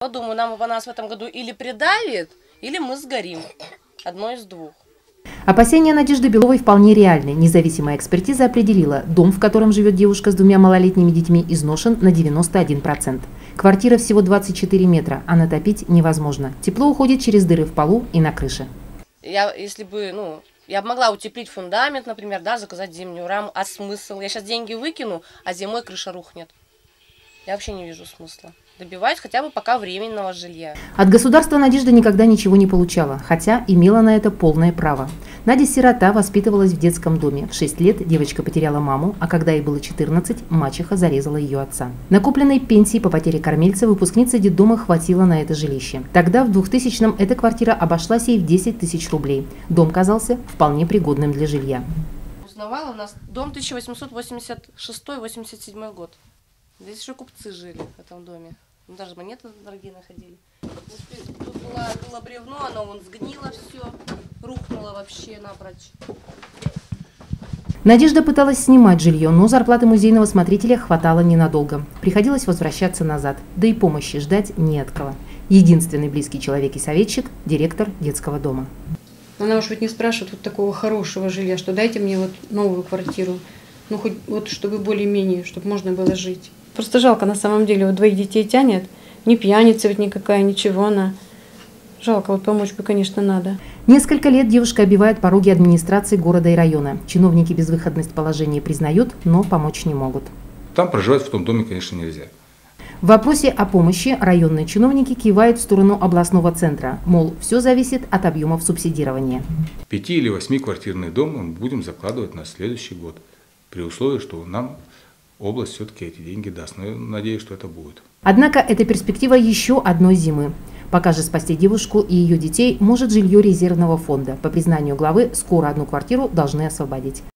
Думаю, нас в этом году или придавит, или мы сгорим. Одно из двух. Опасения Надежды Беловой вполне реальны. Независимая экспертиза определила, дом, в котором живет девушка с 2 малолетними детьми, изношен на 91%. Квартира всего 24 метра, а натопить невозможно. Тепло уходит через дыры в полу и на крыше. Я бы могла утеплить фундамент, например, да, заказать зимнюю раму. А смысл? Я сейчас деньги выкину, а зимой крыша рухнет. Я вообще не вижу смысла. Добиваюсь хотя бы пока временного жилья. От государства Надежда никогда ничего не получала, хотя имела на это полное право. Надя сирота, воспитывалась в детском доме. В 6 лет девочка потеряла маму, а когда ей было 14, мачеха зарезала ее отца. Накопленной пенсии по потере кормильца выпускнице детдома хватило на это жилище. Тогда, в 2000-м, эта квартира обошлась ей в 10 тысяч рублей. Дом казался вполне пригодным для жилья. Узнавала, у нас дом 1886-87 год. Здесь еще купцы жили в этом доме. Даже монеты дорогие находили. Тут было бревно, оно вон сгнило все, рухнуло вообще напрочь. Надежда пыталась снимать жилье, но зарплаты музейного смотрителя хватало ненадолго. Приходилось возвращаться назад, да и помощи ждать не от кого. Единственный близкий человек и советчик – директор детского дома. Она уж ведь не спрашивает вот такого хорошего жилья, что дайте мне вот новую квартиру, ну хоть вот чтобы более-менее, чтобы можно было жить. Просто жалко на самом деле, вот 2 детей тянет, не пьяница ведь никакая, ничего она. Жалко, вот помочь бы, конечно, надо. Несколько лет девушка оббивает пороги администрации города и района. Чиновники безвыходность положения признают, но помочь не могут. Там проживать в том доме, конечно, нельзя. В вопросе о помощи районные чиновники кивают в сторону областного центра. Мол, все зависит от объемов субсидирования. 5- или 8-квартирный дом мы будем закладывать на следующий год. При условии, что нам область все-таки эти деньги даст. Но я надеюсь, что это будет. Однако это перспектива еще одной зимы. Пока же спасти девушку и ее детей может жилье резервного фонда. По признанию главы, скоро одну квартиру должны освободить.